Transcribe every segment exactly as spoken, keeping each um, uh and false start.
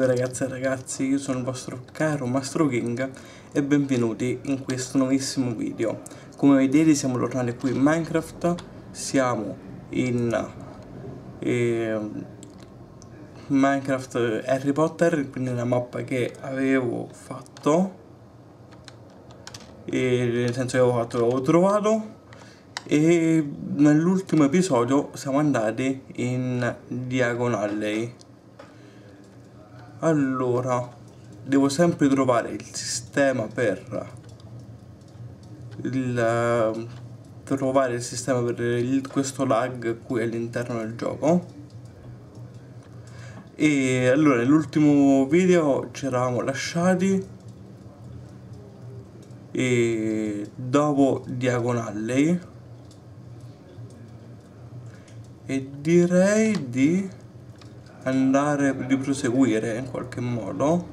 Salve ragazze e ragazzi, io sono il vostro caro Mastro King e benvenuti in questo nuovissimo video. Come vedete siamo tornati qui in Minecraft, siamo in eh, Minecraft Harry Potter, quindi una mappa che avevo fatto, e, nel senso che avevo fatto, l'avevo trovato, e nell'ultimo episodio siamo andati in Diagon Alley. Allora, devo sempre trovare il sistema per il, trovare il sistema per il, questo lag qui all'interno del gioco. E allora nell'ultimo video ci eravamo lasciati e dopo Diagon Alley, e direi di andare di proseguire in qualche modo.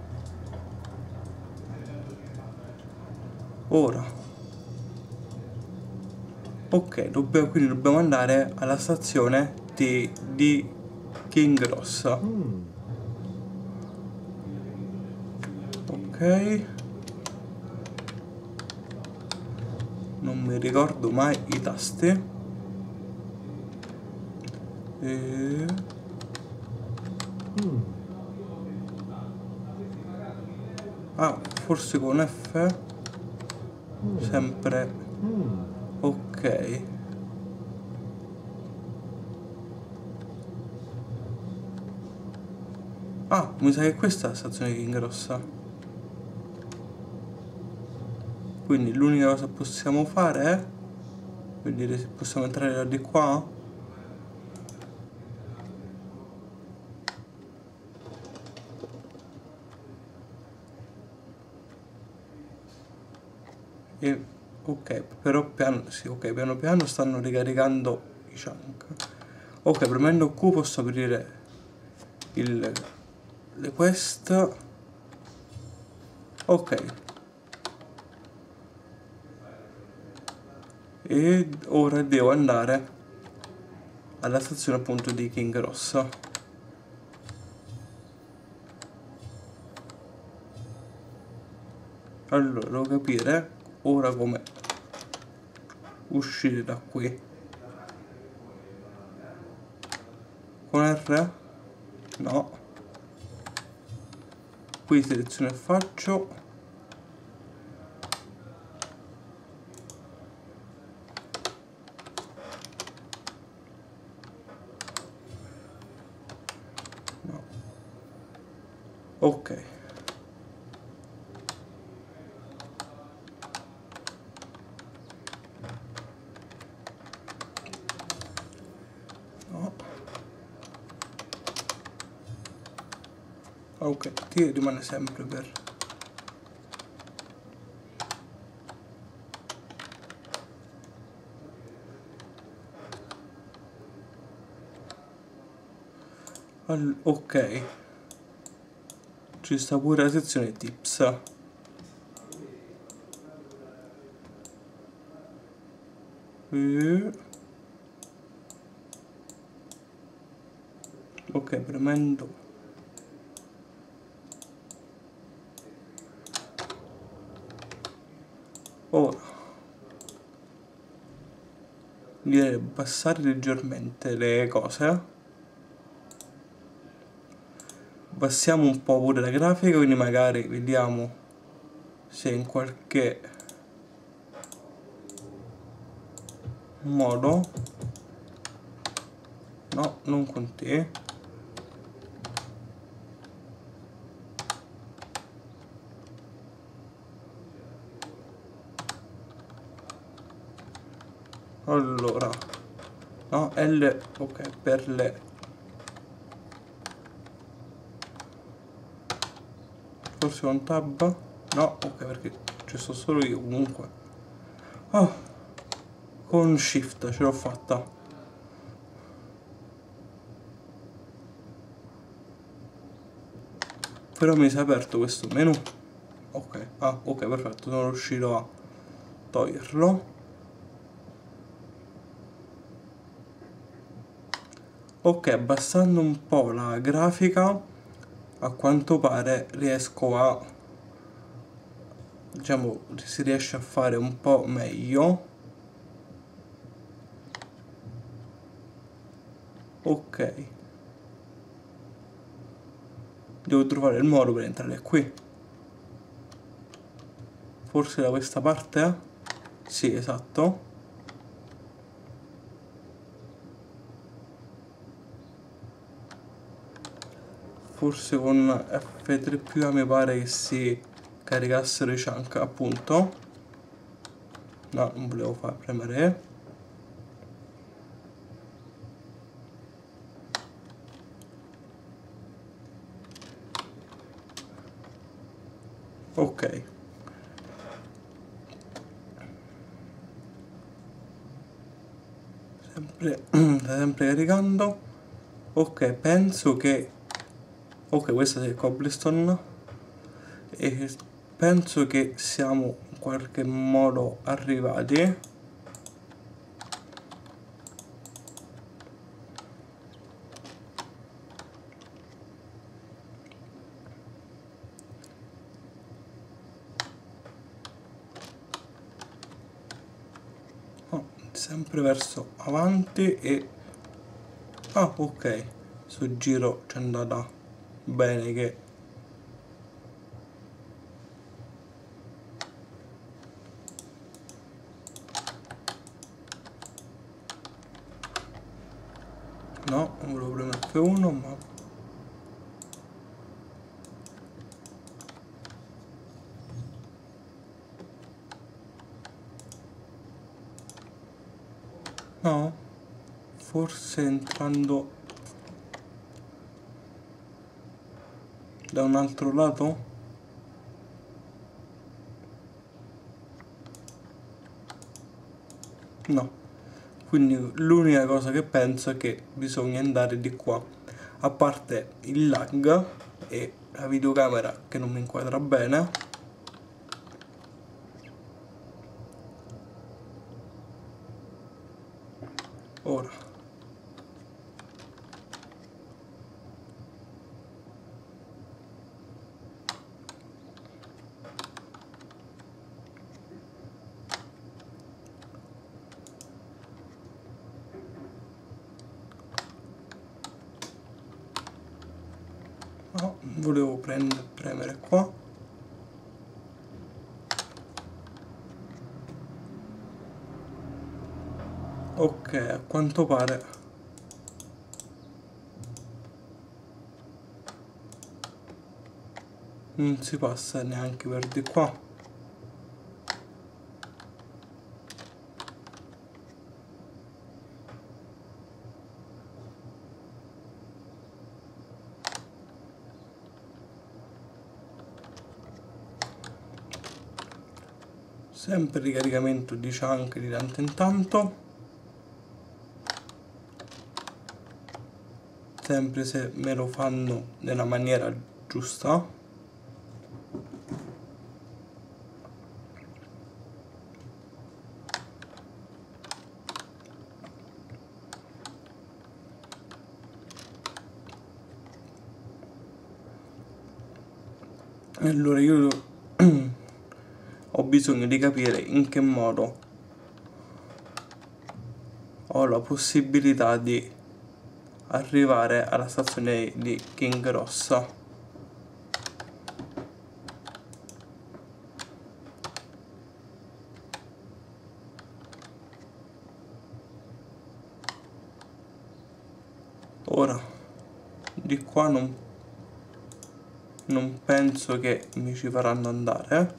Ora ok, dobbiamo, quindi dobbiamo andare alla stazione di, di King Ross. mm. Ok, non mi ricordo mai i tasti. E... mm. ah, forse con F. mm. Sempre. mm. Ok. Ah, mi sa che questa è la stazione King Rossa. Quindi l'unica cosa che possiamo fare è vedere se possiamo entrare da di qua. E ok, però piano, sì, ok, piano piano stanno ricaricando i chunk. Ok, premendo Q posso aprire il, le quest. Ok. E ora devo andare alla stazione appunto di King Ross. Allora, devo capire ora come uscire da qui. Con R? No. Qui seleziono e faccio. No. Ok. Ok, T rimane sempre per... All ok. Ci sta pure la sezione tips. E... ok, premendo. Ora direi abbassare leggermente le cose. Abbassiamo un po' pure la grafica, quindi magari vediamo se in qualche modo... no, non con te. Allora, no, L, ok, per le... forse con tab? No, ok, perché ci sto solo io comunque. Oh, con shift ce l'ho fatta. Però mi si è aperto questo menu. Ok, ah, ok, perfetto, sono riuscito a toglierlo. Ok, abbassando un po' la grafica a quanto pare riesco a, diciamo, si riesce a fare un po' meglio. Ok, devo trovare il modo per entrare qui. Forse da questa parte? Sì, esatto. Forse con F tre più A mi pare che si caricassero i chunk, appunto. No, non volevo far premere. Ok. Sempre, sta sempre caricando. Ok, penso che... Ok, questa è cobblestone. E penso che siamo in qualche modo arrivati. Oh, sempre verso avanti e... Ah, ok. Sul giro c'è andata bene che... No, non volevo premere F uno, ma... No? Forse entrando da un altro lato? No. Quindi l'unica cosa che penso è che bisogna andare di qua. A parte il lag e la videocamera che non mi inquadra bene. Ora. No, volevo prendere, premere qua. Ok, a quanto pare non si passa neanche per di qua. Sempre ricaricamento di chunk di tanto in tanto. Sempre se me lo fanno nella maniera giusta. Allora io ho bisogno di capire in che modo ho la possibilità di arrivare alla stazione di King Rossa. Ora di qua non, non penso che mi ci faranno andare.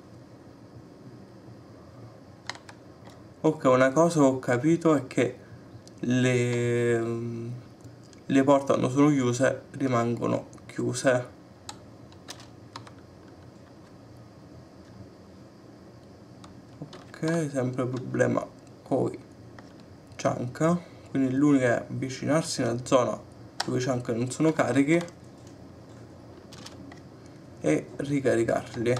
Ok, una cosa che ho capito è che le, le porte quando sono chiuse rimangono chiuse. Ok, sempre problema con i chunk, quindi l'unica è avvicinarsi nella zona dove i chunk non sono carichi e ricaricarli.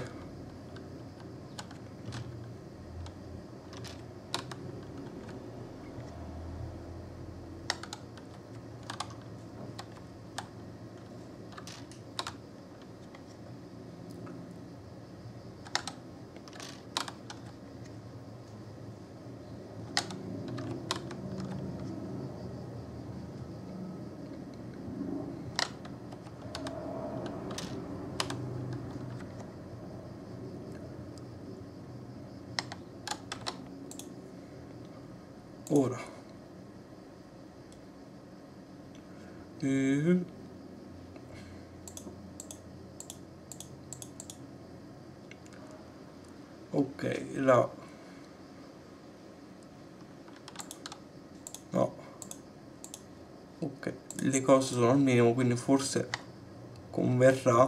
ora e... ok, la no, ok, le cose sono al minimo, quindi forse converrà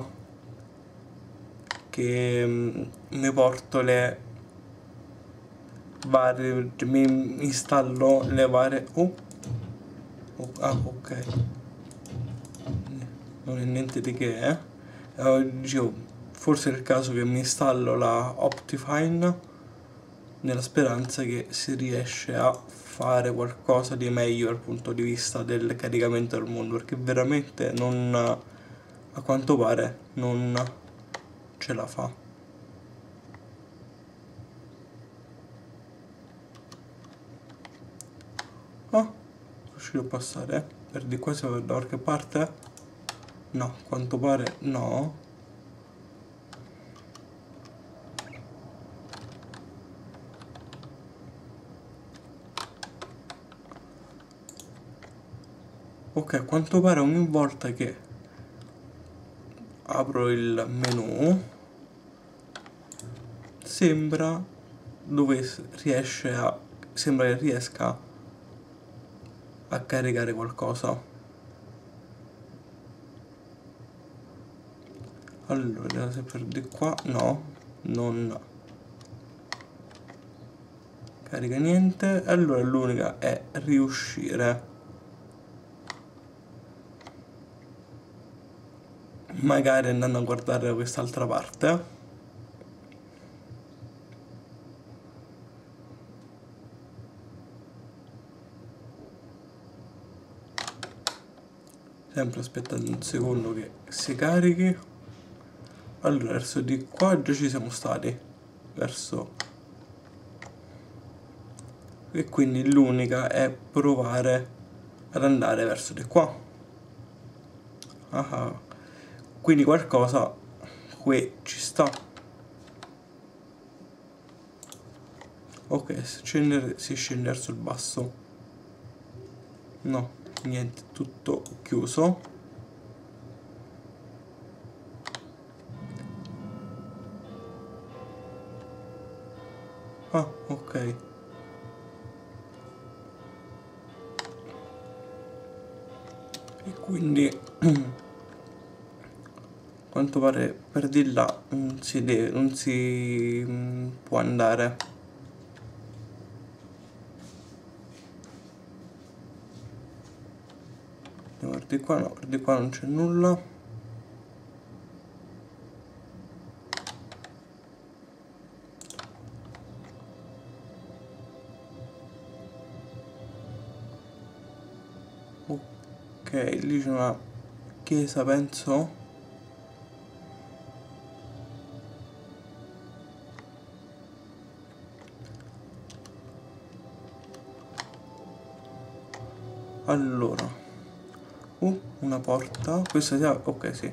che mm, mi porto le varie, mi installo le varie oh, oh ah ok, non è niente di che, eh, eh dicevo, forse è il caso che mi installo la Optifine nella speranza che si riesce a fare qualcosa di meglio dal punto di vista del caricamento del mondo, perché veramente non, a quanto pare non ce la fa. Ah, riuscito a passare, eh? Per di qua si va da qualche parte? No, a quanto pare no. Ok, a quanto pare ogni volta che apro il menu sembra dove riesce a sembra che riesca a caricare qualcosa. Allora, se per di qua no, non carica niente. Allora l'unica è riuscire magari andando a guardare da quest'altra parte. Sempre aspettando un secondo che si carichi. Allora verso di qua già ci siamo stati, verso, e quindi l'unica è provare ad andare verso di qua. Ah, quindi qualcosa qui ci sta. Ok, scendere, si scende verso il basso. No, niente, tutto chiuso. Ah, ok. E quindi quanto pare per di là non si deve, non si mm, può andare. Andiamo per di qua, no, per di qua non c'è nulla. Ok, lì c'è una chiesa, penso. Allora, uh, una porta. Questa sia, ok, sì.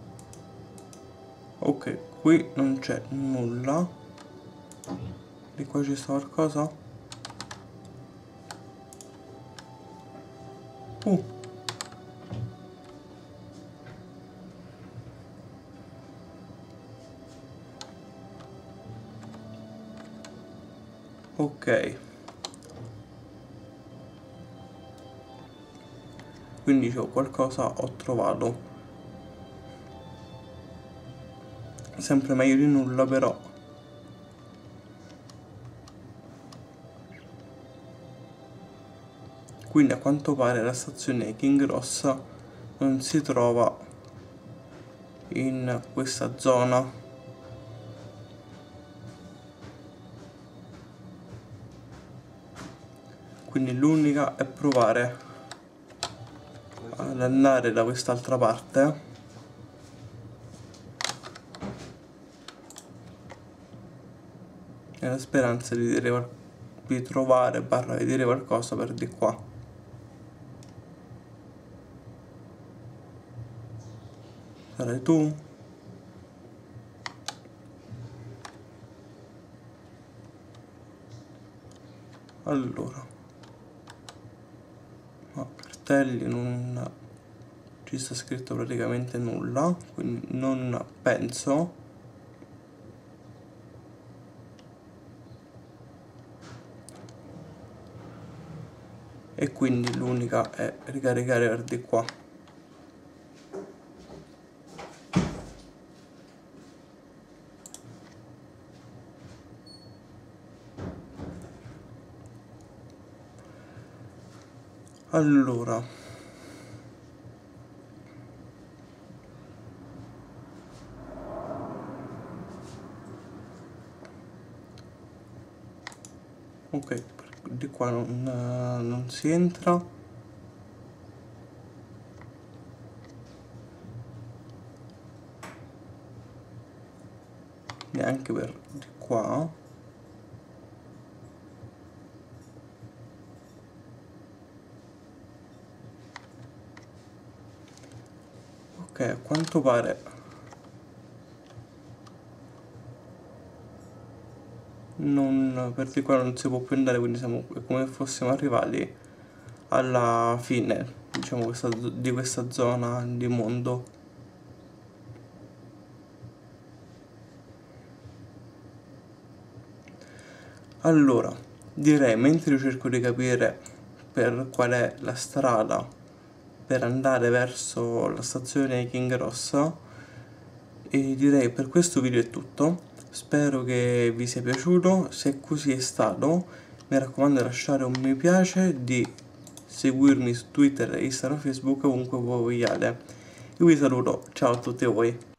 Ok, qui non c'è nulla. Di qua ci sta qualcosa? Uh. Ok. Quindi c'ho qualcosa, ho trovato. Sempre meglio di nulla, però. Quindi a quanto pare la stazione King Rossa non si trova in questa zona. Quindi l'unica è provare ad andare da quest'altra parte nella speranza di, dire, di trovare barra vedere qualcosa per di qua. Sarai tu? Allora sportelli non ci sta scritto praticamente nulla, quindi non penso. E quindi l'unica è ricaricare per di qua. Allora, ok, di qua non, non si entra. Neanche per di qua. Ok, a quanto pare non, per di qua non si può più andare, quindi siamo come se fossimo arrivati alla fine, diciamo, questa, di questa zona di mondo. Allora, direi, mentre io cerco di capire per qual è la strada per andare verso la stazione King Rossa, e direi per questo video è tutto. Spero che vi sia piaciuto, se così è stato mi raccomando di lasciare un mi piace, di seguirmi su Twitter, Instagram, Facebook, ovunque voi vogliate. Io vi saluto, ciao a tutti voi.